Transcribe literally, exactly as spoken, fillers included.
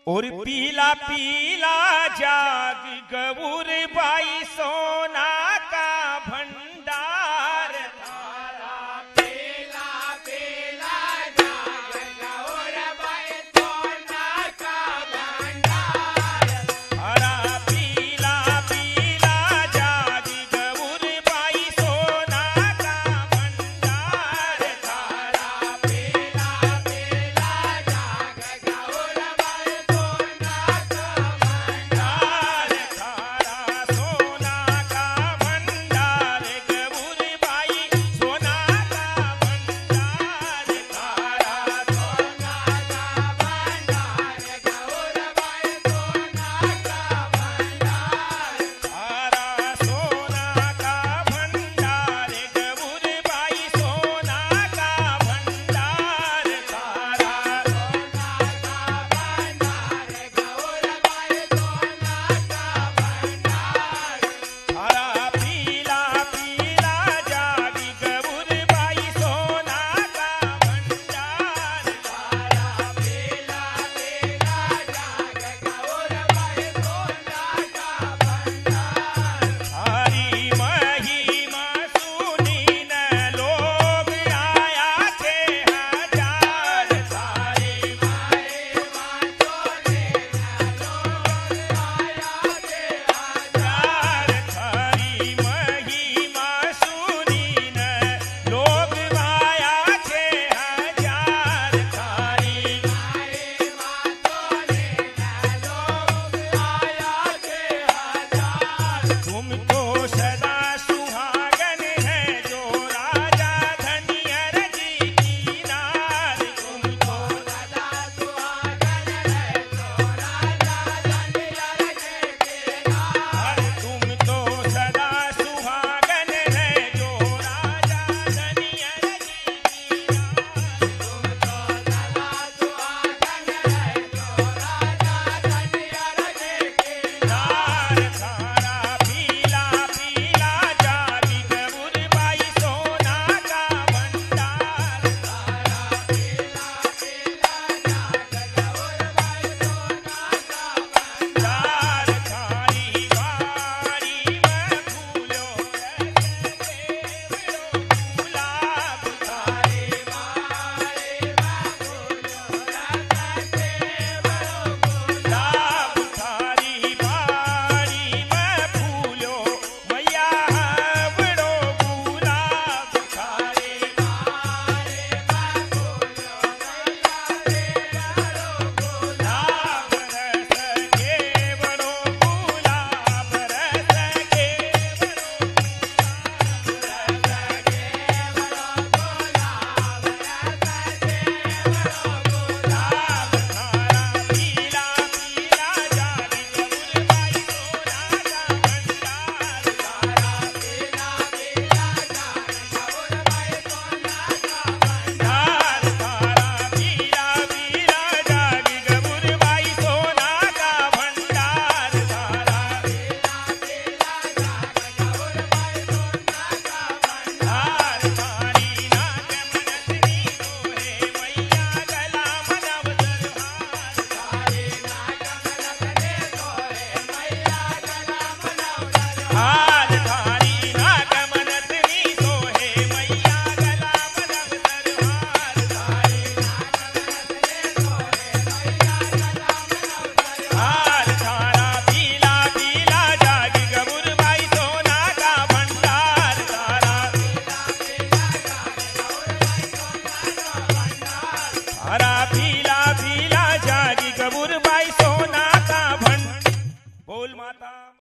और पीला पीला जाग गौर बाई सोना का भंडार थारा पीला पीला जाग गौर बाई सोना का भंडार थारा पीला पीला जाग गौर बाई सोना का भंडार थारा पीला पीला जाग गौर बाई सोना का भंडार थारा सोना का भंडार गौर बाई सोना का भंडार थारा सोना का भंडार गौर बाई सोना का भंडार थारा सोना का भंडार गौर बाई सोना का भंडार थारा सोना का भंडार गौर बाई सोना का भंडार थारा पीला पीला जागी गौर बाई सोना का भंडार थारा पीला पीला जाग गौर बाई सोना का भंडार थारी महिमा सुनी न लोग आया थे हजार सारी महिमा सोने न लोग आया थे हजार थारी महिमा सुनी न लोग आया थे हजार थारी महिमा सोने न लोग आया थे हजार तुम तो सदा सुहागन है जो राजा धनियर जी की नार तुम तो सदा सुहागन है जो राजा धनियर के किनार तुम तो सदा सुहागन है जो राजा धनियर जी की नार तुम तो सदा सुहागन है जो राजा धनियर के किनार नार थारा पीला पीला जागी गौर बाई सोना का भंडार थारा पीला पीला जाग गौर बाई सोना का भंडार नार थारी बारी में फूलो रस गुलाब थारी बारी में फूलो रस के बड़ो गुलाब गुलाब थारी बारी में फूलो मैया बड़ो गुलाब थारी बारी में फूलो मैया रे बड़ो गुलाब रस के बड़ो गुलाब रस के बड़ो रस के बड़ो गुलाब रस के बड़ो गुलाब थारा पीला पीला जागी गौर बाई सोना का भंडार थारा पीला पीला जाग गौर बाई सोना का भंडार थारा पीला पीला जागी गौर बाई सोना का भंडार थारा पीला पीला जाग गौर बाई सोना का भंडार थारी नाक मनतनी सोहे मैया गला मनव दरबार थारी नाग मनतने सोहे मैया गला मनव दरबार हार थारी नाक मनतनी सोहे मैया गला मनव दरबार थारी नाग मनतने सोहे मैया गला मनव दरबार हार थारा पीला पीला जागी गौर बाई सोना का भंडार थारा पीला पीला जाग गौर बाई सोना का भंडार थारा पीला पीला